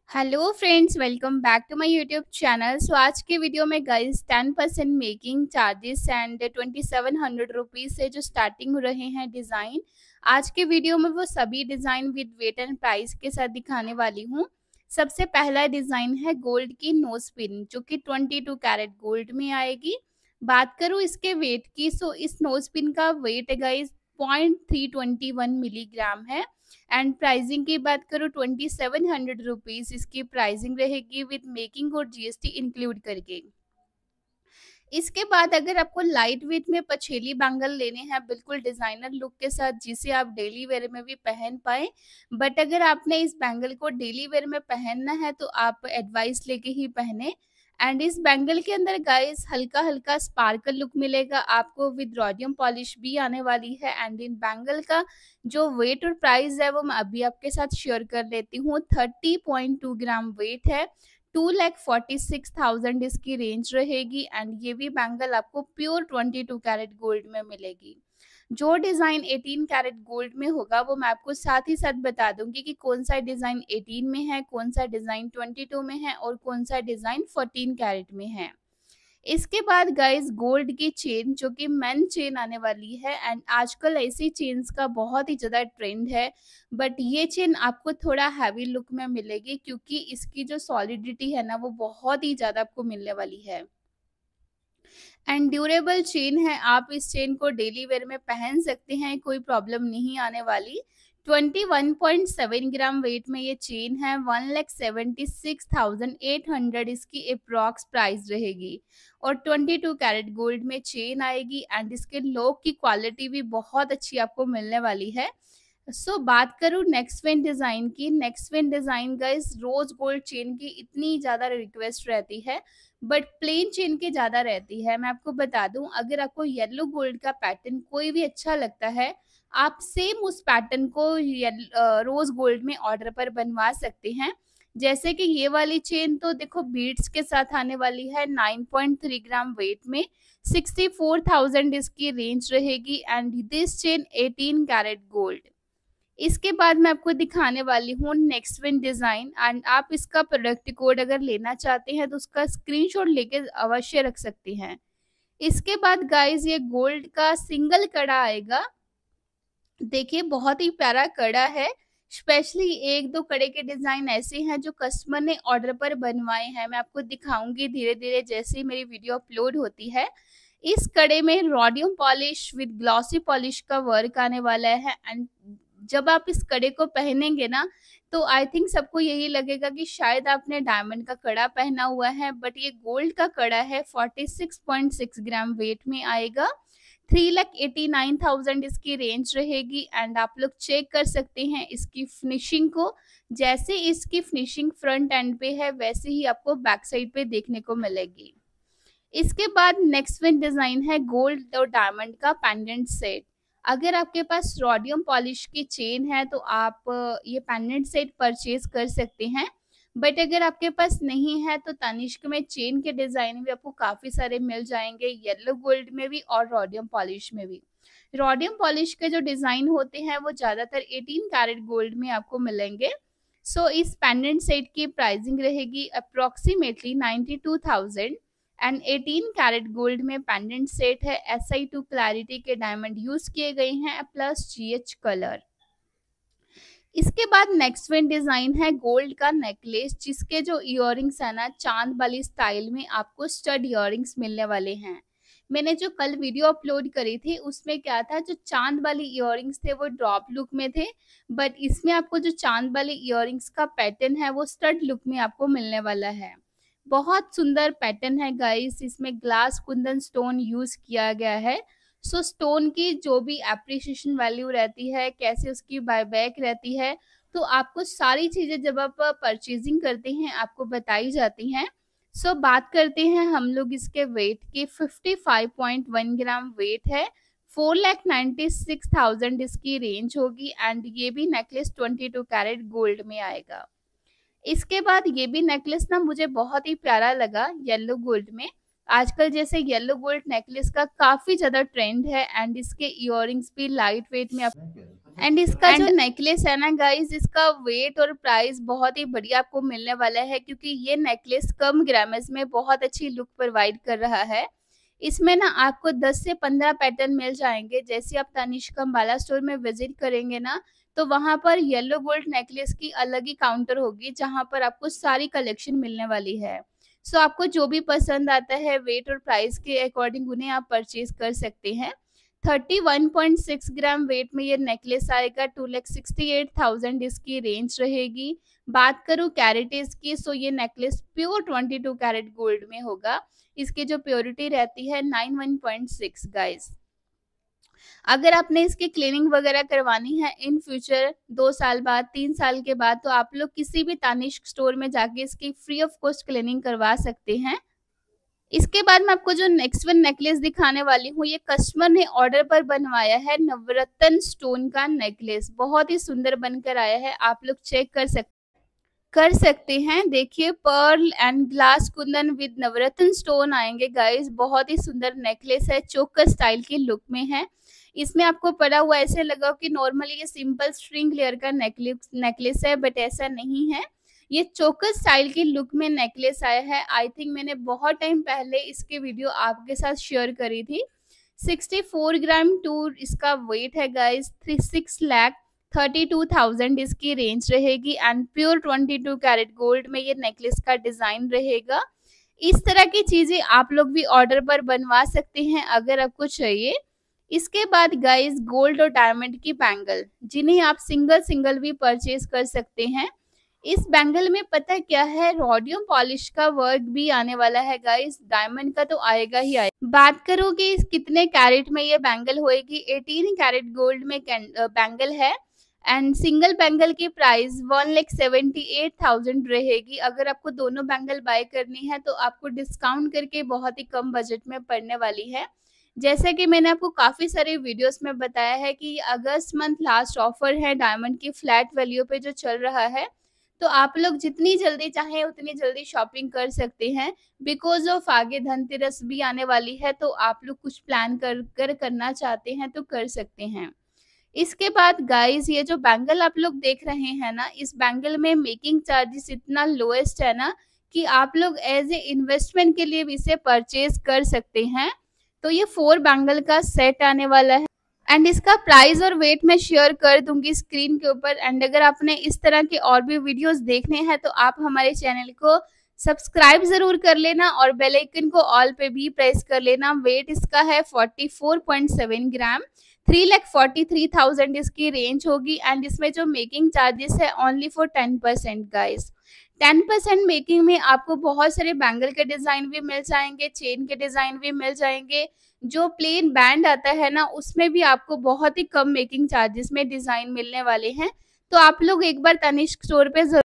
Hello friends, welcome back to my YouTube channel. So आज के video में guys 10% making charges and 2700 rupees से जो स्टार्टिंग हो रहे हैं डिज़ाइन, आज के वीडियो में वो सभी design with weight and price के साथ दिखाने वाली हूँ। सबसे पहला डिज़ाइन है गोल्ड की नोज पिन, जो कि 22 कैरेट गोल्ड में आएगी। बात करूँ इसके वेट की, सो इस नोज पिन का वेट है गाइस 0.321 मिलीग्राम है। एंड प्राइसिंग की बात करूँ 2700 रुपीज़ इसकी प्राइसिंग रहेगी विद मेकिंग और जीएसटी इंक्लूड करके। इसके बाद अगर आपको लाइट वेट में पछेली बैंगल लेने हैं बिल्कुल डिजाइनर लुक के साथ, जिसे आप डेली वेयर में भी पहन पाए, बट अगर आपने इस बैंगल को डेली वेयर में पहनना है तो आप एडवाइस लेके ही पहने। एंड इस बैंगल के अंदर गाइस हल्का हल्का स्पार्कल लुक मिलेगा आपको विद रोडियम पॉलिश भी आने वाली है। एंड इन बैंगल का जो वेट और प्राइस है वो मैं अभी आपके साथ शेयर कर लेती हूँ। 30.2 ग्राम वेट है, 2,46,000 इसकी रेंज रहेगी। एंड ये भी बैंगल आपको प्योर 22 कैरेट गोल्ड में मिलेगी। जो डिज़ाइन 18 कैरेट गोल्ड में होगा वो मैं आपको साथ ही साथ बता दूंगी कि कौन सा डिज़ाइन 18 में है, कौन सा डिज़ाइन 22 में है और कौन सा डिज़ाइन 14 कैरेट में है। इसके बाद गाइस गोल्ड की चेन, जो कि मेन चेन आने वाली है। एंड आजकल ऐसी चेन्स का बहुत ही ज़्यादा ट्रेंड है, बट ये चेन आपको थोड़ा हैवी लुक में मिलेगी क्योंकि इसकी जो सॉलिडिटी है ना वो बहुत ही ज़्यादा आपको मिलने वाली है। एंड ड्यूरेबल चेन है, आप इस चेन को डेली वेयर में पहन सकते हैं, कोई प्रॉब्लम नहीं आने वाली। 21.7 ग्राम वेट में ये चेन है, 1,76,800 इसकी अप्रॉक्स प्राइस रहेगी। और 22 कैरेट गोल्ड में चेन आएगी। एंड इसके लॉक की क्वालिटी भी बहुत अच्छी आपको मिलने वाली है। बात करूँ नेक्स्ट वेन डिज़ाइन की, next one design guys rose gold chain की इतनी ज़्यादा रिक्वेस्ट रहती है, बट प्लेन चेन की ज़्यादा रहती है। मैं आपको बता दूं, अगर आपको येलो गोल्ड का पैटर्न कोई भी अच्छा लगता है, आप सेम उस पैटर्न को रोज गोल्ड में ऑर्डर पर बनवा सकते हैं। जैसे कि ये वाली चेन तो देखो बीड्स के साथ आने वाली है, 9.3 ग्राम वेट में, 64,000 इसकी रेंज रहेगी। And this chain 18 carat gold. इसके बाद मैं आपको दिखाने वाली हूँ नेक्स्ट विन डिज़ाइन। एंड आप इसका प्रोडक्ट कोड अगर लेना चाहते हैं तो उसका स्क्रीनशॉट लेके अवश्य रख सकते हैं। इसके बाद गाइस ये गोल्ड का सिंगल कड़ा आएगा। देखिए बहुत ही प्यारा कड़ा है। स्पेशली एक दो कड़े के डिज़ाइन ऐसे हैं जो कस्टमर ने ऑर्डर पर बनवाए हैं, मैं आपको दिखाऊंगी धीरे धीरे जैसे ही मेरी वीडियो अपलोड होती है। इस कड़े में rhodium polish with glossy polish का वर्क आने वाला है। एंड जब आप इस कड़े को पहनेंगे ना तो आई थिंक सबको यही लगेगा कि शायद आपने डायमंड का कड़ा पहना हुआ है, बट ये गोल्ड का कड़ा है। 46.6 ग्राम वेट में आएगा, 3,89,000 इसकी रेंज रहेगी। एंड आप लोग चेक कर सकते हैं इसकी फिनिशिंग को, जैसे इसकी फिनिशिंग फ्रंट एंड पे है वैसे ही आपको बैक साइड पे देखने को मिलेगी। इसके बाद नेक्स्ट वन डिजाइन है गोल्ड और डायमंड का पेंडेंट सेट। अगर आपके पास रोडियम पॉलिश की चेन है तो आप ये पेंडेंट सेट परचेज कर सकते हैं, बट अगर आपके पास नहीं है तो तनिष्क में चेन के डिजाइन भी आपको काफी सारे मिल जाएंगे, येलो गोल्ड में भी और रोडियम पॉलिश में भी। रोडियम पॉलिश के जो डिजाइन होते हैं वो ज्यादातर 18 कैरेट गोल्ड में आपको मिलेंगे। इस पेंडेंट सेट की प्राइसिंग रहेगी अप्रोक्सीमेटली 92,000। एंड 18 कैरेट गोल्ड में पेंडेंट सेट है, SI2 क्लैरिटी के डायमंड यूज किए गए हैं प्लस GH कलर। इसके बाद नेक्स्ट वन डिजाइन है गोल्ड का नेकलेस, जिसके जो इयररिंग्स है ना चांद वाली स्टाइल में आपको स्टड इयररिंग्स मिलने वाले हैं। मैंने जो कल वीडियो अपलोड करी थी उसमें क्या था, जो चांद वाली इयररिंग्स थे वो ड्रॉप लुक में थे, बट इसमें आपको जो चांद वाली इयररिंग्स का पैटर्न है वो स्टड लुक में आपको मिलने वाला है। बहुत सुंदर पैटर्न है गाइस, इसमें ग्लास कुंदन स्टोन यूज किया गया है। स्टोन की जो भी एप्रिसिएशन वैल्यू रहती है, कैसे उसकी बायबैक रहती है, तो आपको सारी चीजें जब आप परचेजिंग करते हैं आपको बताई जाती हैं। बात करते हैं हम लोग इसके वेट की। 55.1 ग्राम वेट है, 4,96,000 इसकी रेंज होगी। एंड ये भी नेकलेस 22 कैरेट गोल्ड में आएगा। इसके बाद ये भी नेकलेस ना मुझे बहुत ही प्यारा लगा येलो गोल्ड में। आजकल जैसे येलो गोल्ड नेकलेस का काफी ज्यादा ट्रेंड है। एंड इसके इयररिंग्स भी लाइट वेट में एंड इसका जो नेकलेस है ना गाइज, इसका वेट और प्राइस बहुत ही बढ़िया आपको मिलने वाला है, क्योंकि ये नेकलेस कम ग्रामेज में बहुत अच्छी लुक प्रोवाइड कर रहा है। इसमें ना आपको 10 से 15 पैटर्न मिल जाएंगे। जैसे आप तनिष्क अंबाला स्टोर में विजिट करेंगे ना, तो वहां पर येलो गोल्ड नेकलेस की अलग ही काउंटर होगी, जहां पर आपको सारी कलेक्शन मिलने वाली है। सो आपको जो भी पसंद आता है वेट और प्राइस के अकॉर्डिंग उन्हें आप परचेज कर सकते हैं। 31.6 ग्राम वेट में ये नेकलेस आएगा। 2,68,000 इसकी रेंज रहेगी। बात करूँ कैरेटेज की, सो ये नेकलेस प्योर 22 कैरेट गोल्ड में होगा। इसकी जो प्योरिटी रहती है 91.6 गाइस। अगर आपने इसकी क्लीनिंग वगैरह करवानी है इन फ्यूचर 2 साल बाद, 3 साल के बाद, तो आप लोग किसी भी तानिष्क स्टोर में जाके इसकी फ्री ऑफ कॉस्ट क्लीनिंग करवा सकते हैं। इसके बाद मैं आपको जो नेक्स्ट वन नेकलेस दिखाने वाली हूँ, ये कस्टमर ने ऑर्डर पर बनवाया है नवरत्न स्टोन का नेकलेस। बहुत ही सुंदर बनकर आया है, आप लोग चेक कर सकते हैं। देखिए pearl and glass kundan with navratna stone आएंगे गाइस। बहुत ही सुंदर नेकलेस है, चोकर स्टाइल की लुक में है। इसमें आपको पड़ा हुआ ऐसे लगा कि नॉर्मली ये सिंपल स्ट्रिंग लेयर का नेकलेस है, बट ऐसा नहीं है। ये चोकर स्टाइल की लुक में नेकलेस आया है। आई थिंक मैंने बहुत टाइम पहले इसकी वीडियो आपके साथ शेयर करी थी। 64 ग्राम टू इसका वेट है गाइस। 6,32,000 इसकी रेंज रहेगी एंड प्योर 22 कैरेट गोल्ड में ये नेकलेस का डिजाइन रहेगा। इस तरह की चीजें आप लोग भी ऑर्डर पर बनवा सकते हैं अगर आपको चाहिए। इसके बाद गाइस गोल्ड और डायमंड की बैंगल, जिन्हें आप सिंगल भी परचेज कर सकते हैं। इस बैंगल में पता क्या है, रोडियम पॉलिश का वर्क भी आने वाला है गाइस। डायमंड का तो आएगा ही आएगा। बात करो कि कितने कैरेट में ये बैंगल होएगी, 18 कैरेट गोल्ड में बैंगल है एंड सिंगल बैंगल की प्राइस 1,78,000 रहेगी। अगर आपको दोनों बैंगल बाय करनी है तो आपको डिस्काउंट करके बहुत ही कम बजट में पड़ने वाली है। जैसे कि मैंने आपको काफ़ी सारे वीडियोस में बताया है कि अगस्त मंथ लास्ट ऑफर है डायमंड की फ्लैट वैल्यू पे जो चल रहा है, तो आप लोग जितनी जल्दी चाहें उतनी जल्दी शॉपिंग कर सकते हैं। बिकॉज ऑफ आगे धनतेरस भी आने वाली है, तो आप लोग कुछ प्लान करना चाहते हैं तो कर सकते हैं। इसके बाद गाइस ये जो बैंगल आप लोग देख रहे हैं ना, इस बैंगल में मेकिंग चार्जेस इतना लोएस्ट है ना कि आप लोग एज ए इन्वेस्टमेंट के लिए भी इसे परचेज कर सकते हैं। तो ये 4 बैंगल का सेट आने वाला है एंड इसका प्राइस और वेट मैं शेयर कर दूंगी स्क्रीन के ऊपर। एंड अगर आपने इस तरह के और भी वीडियोस देखने हैं तो आप हमारे चैनल को सब्सक्राइब जरूर कर लेना और बेल आइकन को ऑल पे भी प्रेस कर लेना। वेट इसका है 44.7 ग्राम। 3,43,000 इसकी रेंज होगी एंड इसमें जो मेकिंग चार्जेस है ओनली फॉर 10% गाइस। 10% मेकिंग में आपको बहुत सारे बैंगल के डिजाइन भी मिल जाएंगे, चेन के डिजाइन भी मिल जाएंगे। जो प्लेन बैंड आता है ना, उसमें भी आपको बहुत ही कम मेकिंग चार्जेस में डिजाइन मिलने वाले हैं। तो आप लोग एक बार तनिष्क स्टोर पे